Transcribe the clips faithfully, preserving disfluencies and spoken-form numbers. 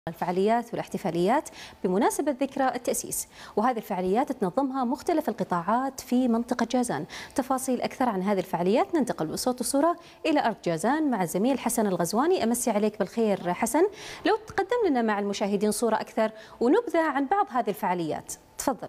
الفعاليات والاحتفاليات بمناسبة ذكرى التأسيس، وهذه الفعاليات تنظمها مختلف القطاعات في منطقة جازان. تفاصيل أكثر عن هذه الفعاليات ننتقل بصوت وصورة إلى أرض جازان مع الزميل حسن الغزواني. أمسي عليك بالخير حسن، لو تقدم لنا مع المشاهدين صورة أكثر ونبذة عن بعض هذه الفعاليات، تفضل.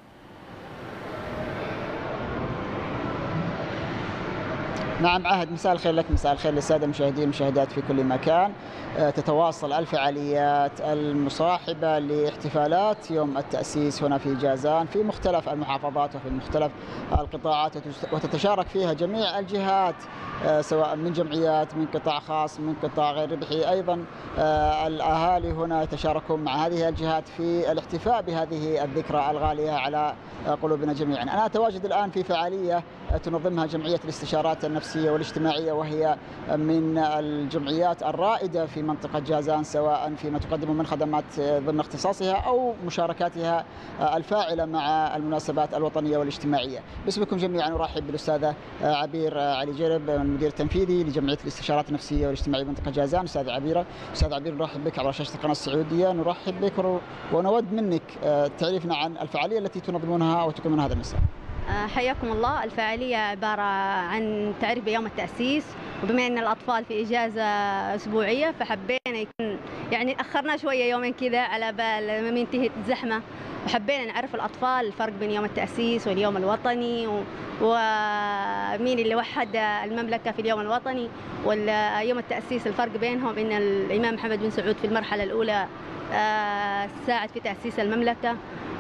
نعم عهد، مساء الخير لك، مساء الخير للساده المشاهدين والمشاهدات في كل مكان. تتواصل الفعاليات المصاحبه لاحتفالات يوم التاسيس هنا في جازان في مختلف المحافظات وفي مختلف القطاعات، وتتشارك فيها جميع الجهات سواء من جمعيات، من قطاع خاص، من قطاع غير ربحي. ايضا الاهالي هنا يتشاركون مع هذه الجهات في الاحتفاء بهذه الذكرى الغاليه على قلوبنا جميعا. انا اتواجد الان في فعاليه تنظمها جمعيه الاستشارات النفسيه والاجتماعيه، وهي من الجمعيات الرائده في منطقه جازان، سواء فيما تقدم من خدمات ضمن اختصاصها او مشاركاتها الفاعله مع المناسبات الوطنيه والاجتماعيه. باسمكم جميعا نرحب بالاستاذه عبير علي جرب، المدير التنفيذي لجمعيه الاستشارات النفسيه والاجتماعيه بمنطقه جازان. استاذ عبيره، استاذ عبير، نرحب بك عبر شاشه القناه السعوديه. نرحب بك ونود منك تعريفنا عن الفعاليه التي تنظمونها وتقيمونها هذا المساء. حياكم الله. الفعالية عبارة عن تعريف بيوم التأسيس، وبما أن الأطفال في إجازة أسبوعية فحبينا يكون يعني أخرنا شوية يومين كذا على بال ما ينتهي الزحمة، وحبينا نعرف الأطفال الفرق بين يوم التأسيس واليوم الوطني، ومين اللي وحد المملكة في اليوم الوطني واليوم التأسيس، الفرق بينهم إن الإمام محمد بن سعود في المرحلة الأولى ساعد في تأسيس المملكة.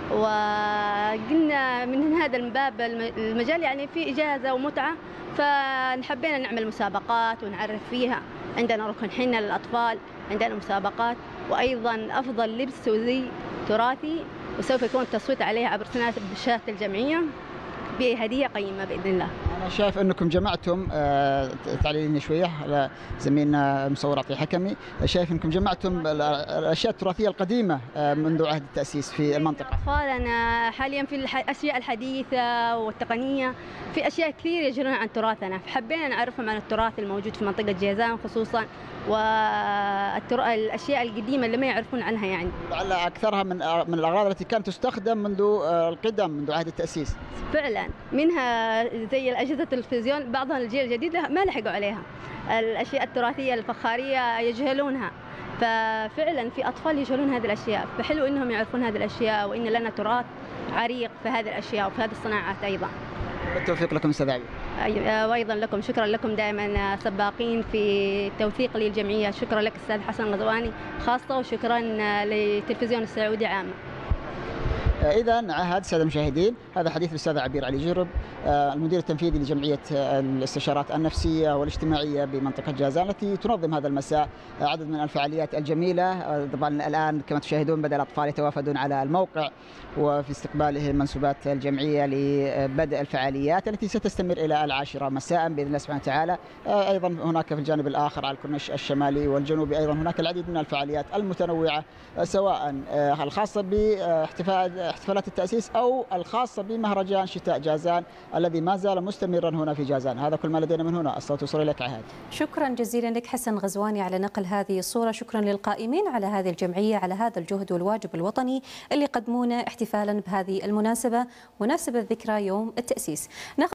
وقلنا من هذا الباب المجال يعني في إجازة ومتعة، فنحبينا نعمل مسابقات ونعرف فيها. عندنا ركن حنة للأطفال، عندنا مسابقات، وأيضا أفضل لبس وزي تراثي، وسوف يكون التصويت عليه عبر شاشة الجمعية بهدية قيمة بإذن الله. أنا شايف أنكم جمعتم، تعليلني شوية على زميلنا مصور عطية حكمي، شايف أنكم جمعتم الأشياء التراثية القديمة منذ عهد التأسيس في المنطقة. أطفالنا حاليا في الأشياء الحديثة والتقنية، في أشياء كثير يجرون عن تراثنا، فحبينا نعرفهم عن التراث الموجود في منطقة جازان خصوصا، والأشياء القديمة اللي ما يعرفون عنها. يعني لعل أكثرها من من الأغراض التي كانت تستخدم منذ القدم، منذ عهد التأسيس. فعلا منها زي أجهزة التلفزيون، بعضها الجيل الجديد ما لحقوا عليها. الأشياء التراثية الفخارية يجهلونها، ففعلا في أطفال يجهلون هذه الأشياء، فحلو إنهم يعرفون هذه الأشياء، وإن لنا تراث عريق في هذه الأشياء وفي هذه الصناعات أيضا. بالتوفيق لكم استاذ عبير. وايضا لكم، شكرا لكم دائما سباقين في التوثيق للجمعيه. شكرا لك استاذ حسن الغزواني خاصه، وشكرا للتلفزيون السعودي عامه. إذا عهد السادة المشاهدين، هذا حديث الأستاذ عبير علي جرب، المدير التنفيذي لجمعية الاستشارات النفسية والاجتماعية بمنطقة جازان، التي تنظم هذا المساء عدد من الفعاليات الجميلة. طبعا الآن كما تشاهدون بدأ الأطفال يتوافدون على الموقع وفي استقبالهم منسوبات الجمعية لبدء الفعاليات التي ستستمر إلى العاشرة مساء بإذن الله سبحانه وتعالى. أيضا هناك في الجانب الآخر على الكورنيش الشمالي والجنوبي أيضا هناك العديد من الفعاليات المتنوعة، سواء الخاصة باحتفال احتفالات التأسيس أو الخاصة بمهرجان شتاء جازان الذي ما زال مستمرا هنا في جازان. هذا كل ما لدينا من هنا، الصوت يوصل إليك عهد. شكرا جزيلا لك حسن غزواني على نقل هذه الصورة. شكرا للقائمين على هذه الجمعية على هذا الجهد والواجب الوطني اللي قدمونه احتفالا بهذه المناسبة، مناسبة ذكرى يوم التأسيس.